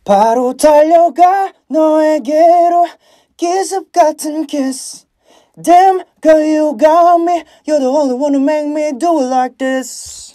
바로 달려가 너에게로 기습 같은 kiss. Damn girl you got me. You're the only one who make me do it like this.